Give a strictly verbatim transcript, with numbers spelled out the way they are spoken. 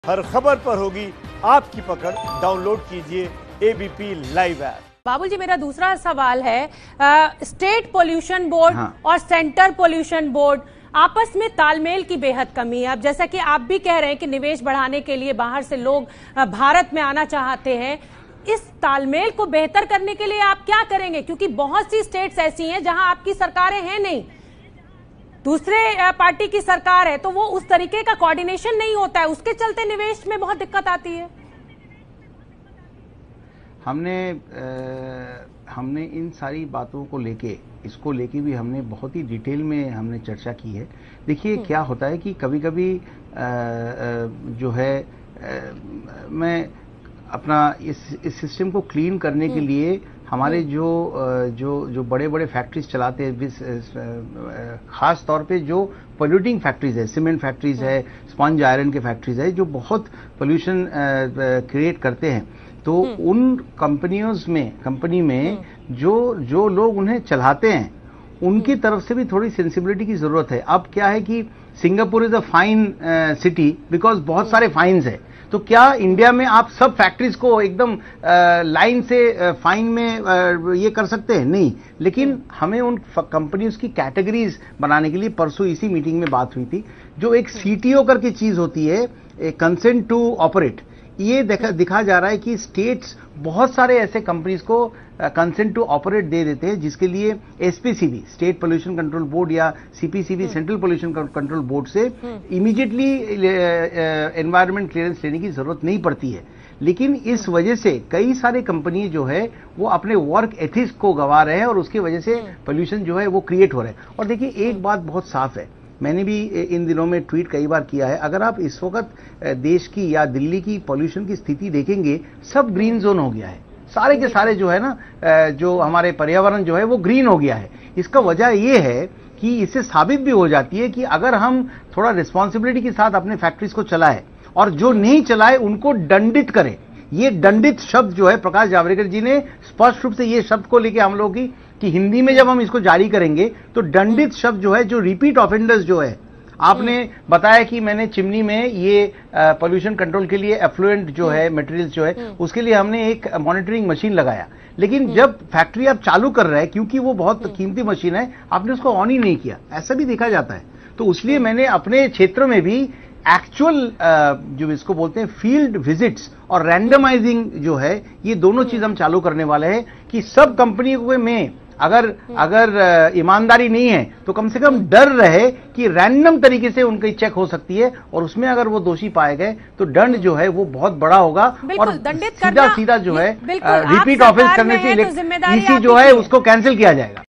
हर खबर पर होगी आपकी पकड़। डाउनलोड कीजिए ABP live app. Babul ji, मेरा दूसरा सवाल है, आ, स्टेट पोल्यूशन बोर्ड हाँ। और सेंटर पोल्यूशन बोर्ड आपस में तालमेल की बेहद कमी है। अब जैसा कि आप भी कह रहे हैं कि निवेश बढ़ाने के लिए बाहर से लोग भारत में आना चाहते हैं, इस तालमेल को बेहतर करने के लिए आप क्या करेंगे? क्योंकि बहुत सी स्टेट्स ऐसी हैं जहां आपकी सरकारें हैं नहीं, दूसरे पार्टी की सरकार है, तो वो उस तरीके का कोऑर्डिनेशन नहीं होता है, उसके चलते निवेश में बहुत दिक्कत आती है। हमने आ, हमने इन सारी बातों को लेके इसको लेके भी हमने बहुत ही डिटेल में हमने चर्चा की है। देखिए क्या होता है कि कभी कभी आ, आ, जो है आ, मैं अपना इस इस सिस्टम को क्लीन करने के लिए हमारे जो जो जो बड़े बड़े फैक्ट्रीज चलाते हैं, खास तौर पे जो पोल्यूटिंग फैक्ट्रीज है, सीमेंट फैक्ट्रीज है, स्पंज आयरन के फैक्ट्रीज है, जो बहुत पोल्यूशन क्रिएट करते हैं, तो उन कंपनियों में कंपनी में जो जो लोग उन्हें चलाते हैं उनकी तरफ से भी थोड़ी सेंसिबिलिटी की जरूरत है। अब क्या है कि Singapore is a fine city because बहुत सारे फाइन्स है, तो क्या इंडिया में आप सब फैक्ट्रीज को एकदम लाइन से फाइन में आ, ये कर सकते हैं? नहीं, लेकिन हमें उन कंपनीज की कैटेगरीज बनाने के लिए परसों इसी मीटिंग में बात हुई थी। जो एक सीटीओ करके चीज होती है, कंसेंट टू ऑपरेट, ये देखा दिखा जा रहा है कि स्टेट्स बहुत सारे ऐसे कंपनीज को कंसेंट टू ऑपरेट दे देते हैं, जिसके लिए SPCB, state pollution control board, या CPCB, central pollution control board से इमीडिएटली एनवायरमेंट क्लियरेंस लेने की जरूरत नहीं पड़ती है। लेकिन इस वजह से कई सारे कंपनी जो है वो अपने वर्क एथिक्स को गंवा रहे हैं और उसकी वजह से पोल्यूशन जो है वो क्रिएट हो रहा है। और देखिए एक बात बहुत साफ है, मैंने भी इन दिनों में ट्वीट कई बार किया है, अगर आप इस वक्त देश की या दिल्ली की पॉल्यूशन की स्थिति देखेंगे, सब ग्रीन जोन हो गया है, सारे के सारे जो है ना, जो हमारे पर्यावरण जो है वो ग्रीन हो गया है। इसका वजह यह है कि इससे साबित भी हो जाती है कि अगर हम थोड़ा रिस्पॉन्सिबिलिटी के साथ अपने फैक्ट्रीज को चलाए और जो नहीं चलाए उनको दंडित करें। ये दंडित शब्द जो है, प्रकाश जावड़ेकर जी ने स्पष्ट रूप से ये शब्द को लेकर हम लोग की कि हिंदी में जब हम इसको जारी करेंगे तो दंडित शब्द जो है, जो रिपीट ऑफेंडर्स जो है, आपने बताया कि मैंने चिमनी में ये पोल्यूशन कंट्रोल के लिए एफ्लुएंट जो है मटेरियल्स जो है उसके लिए हमने एक मॉनिटरिंग मशीन लगाया, लेकिन जब फैक्ट्री आप चालू कर रहे हैं, क्योंकि वो बहुत कीमती मशीन है, आपने उसको ऑन ही नहीं किया, ऐसा भी देखा जाता है। तो इसलिए मैंने अपने क्षेत्रों में भी एक्चुअल जो इसको बोलते हैं फील्ड विजिट्स और रैंडमाइजिंग जो है, ये दोनों चीज हम चालू करने वाले हैं कि सब कंपनियों में अगर अगर ईमानदारी नहीं है तो कम से कम डर रहे कि रैंडम तरीके से उनकी चेक हो सकती है, और उसमें अगर वो दोषी पाए गए तो दंड जो है वो बहुत बड़ा होगा और सीधा सीधा जो है रिपीट ऑफेंस करने से इसी जो है उसको कैंसिल किया जाएगा।